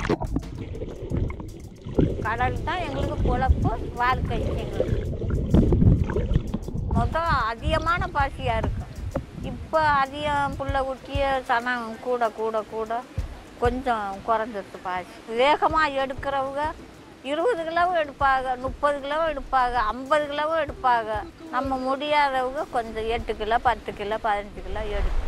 கடல் தான் எங்களுக்கு பொழப்பு, வாழ்க்கை. எங்களுக்கு மொத்தம் அதிகமான பாசியாக இருக்கும். இப்போ அதிகம் புள்ள குட்டிய சனம் கூட கூட கூட கொஞ்சம் குறைஞ்சிருச்சு பாசி. வேகமாக எடுக்கிறவங்க 20 கிலோவும் எடுப்பாங்க, 30 கிலோவும் எடுப்பாங்க, 50 கிலோவும் எடுப்பாங்க. நம்ம முடியாதவங்க கொஞ்சம் 8 கிலோ, 10 கிலோ, 15 கிலோ எடுக்கும்.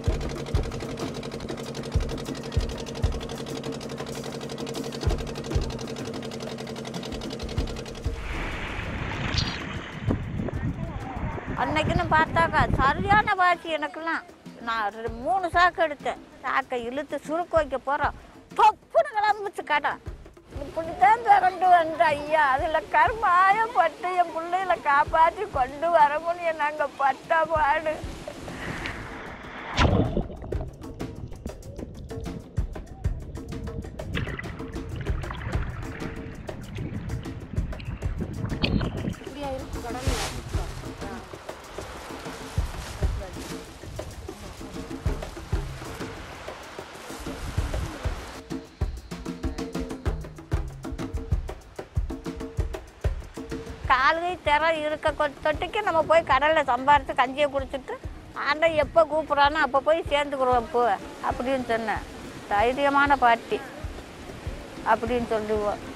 அன்னைக்குன்னு பார்த்தாக்கா சரியான பாசி எனக்குலாம். நான் 3 சாக்கு எடுத்தேன். சாக்கை இழுத்து சுருக்கு வைக்க போகிறோம், தொப்புன்னு கிளம்பிச்சு கடை. இப்படித்தான் திரண்டு வந்த ஐயா. அதில் கருமாயப்பட்டு என் பிள்ளைகளை காப்பாற்றி கொண்டு வர முடியும். நாங்கள் பட்ட பாடு. கால்கை திற இருக்க தொட்டிக்கு நம்ம போய் கடலில் சம்பாரித்து கஞ்சியை குடிச்சிட்டு ஆண்டை எப்போ கூப்பிட்றானோ அப்போ போய் சேர்ந்துக்கிறோம் போ அப்படின்னு சொன்னேன். தைரியமான பாட்டி அப்படின்னு சொல்லுவோம்.